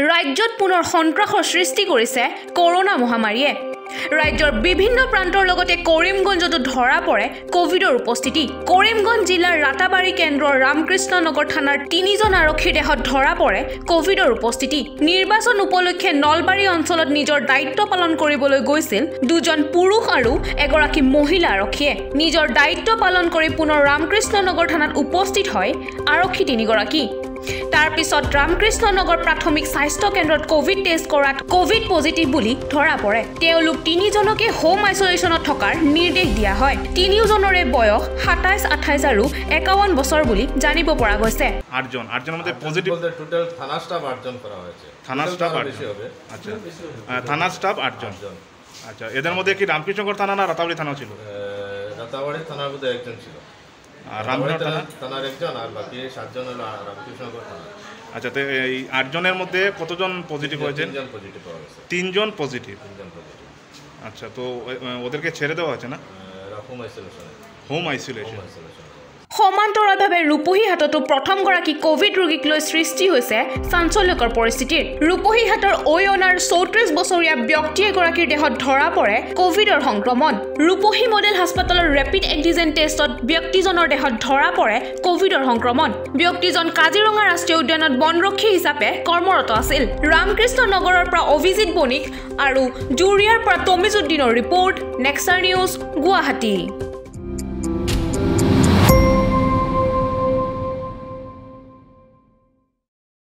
ৰাজ্যত পুনৰ সন্ত্ৰাসৰ সৃষ্টি কৰিছে কৰোনা মহামাৰীয়ে। ৰাজ্যৰ বিভিন্ন প্ৰান্তৰ লগতে কৰিমগঞ্জতো ধৰা পৰে কোভিডৰ উপস্থিতি। কৰিমগঞ্জ জিলাৰ ৰাতাবাৰী কেন্দ্ৰৰ ৰামকৃষ্ণ নগৰ থানাৰ 3জন আৰক্ষীৰ দেহত ধৰা পৰে কোভিডৰ উপস্থিতি। নিৰ্বাচন উপলক্ষে নলবাৰী অঞ্চলত নিজৰ দায়িত্ব পালন কৰিবলৈ গৈছিল 2জন পুৰুষ আৰু এগৰাকী মহিলা আৰক্ষীয়ে। নিজৰ দায়িত্ব পালন কৰি পুনৰ ৰামকৃষ্ণ নগৰ থানাত উপস্থিত হয় আৰক্ষী 3গৰাকী। তাৰ পিছত ৰামকৃষ্ণ নগৰ প্ৰাথমিক স্বাস্থ্য কেন্দ্ৰত কোভিড টেষ্ট কৰাত কোভিড পজিটিভ বুলি ধৰা পৰে। তেওঁলোক 3জনকে হোম আইসোলেশনত থকাৰ নিৰ্দেশ দিয়া হয়। 3জনৰে বয়স 27, 28 আৰু 51 বছৰ বুলি জানিব পৰা গৈছে। 8জনৰ মধ্যে পজিটিভ টোটাল থানা স্টাফ 8জন করা হয়েছে। থানা স্টাফ 8 হবে। আচ্ছা, থানা স্টাফ 8জন। আচ্ছা, এদের মধ্যে কি রামকৃষ্ণনগর থানা না রাতাবাড়ি থানা ছিল? রাতাবাড়ি থানার মধ্যে একজন ছিল। আর রামনগর থানার একজন আর বাকি 7জন হলো রামকৃষ্ণনগর থানা। আচ্ছা, তো এই 8জনের মধ্যে কতজন পজিটিভ হয়েছে? 3জন পজিটিভ পাওয়া গেছে। 3জন পজিটিভ। 3জন পজিটিভ। আচ্ছা, তো ওদেরকে ছেড়ে দেওয়া হয়েছে না? Home isolation. সমান্তৰালভাৱে ৰূপহীহাটতো প্ৰথমগৰাকী কোভিড ৰোগীক লৈ সৃষ্টি হৈছে চাঞ্চল্যকৰ পৰিস্থিতিৰ। ৰূপহীহাটৰ অয়নাৰ 34 বছৰীয়া ব্যক্তি এগৰাকীৰ দেহত ধৰা পৰে কোভিডৰ সংক্ৰমণ। ৰূপহী মডেল হাস্পতালৰ ৰেপিড এন্টিজেন টেষ্টত ব্যক্তিজনৰ দেহত ধৰা পৰে কোভিডৰ সংক্ৰমণ। ব্যক্তিজন কাজিৰঙা ৰাষ্ট্ৰীয় উদ্যানত বনৰক্ষী হিচাপে কৰ্মৰত আছিল। ৰামকৃষ্ণ নগৰৰ পৰা অভিজিত বণিক আৰু জুৰিয়াৰ পৰা তমিজুদ্দিনৰ ৰিপৰ্ট, নেক্সাৰ নিউজ, গুৱাহাটী।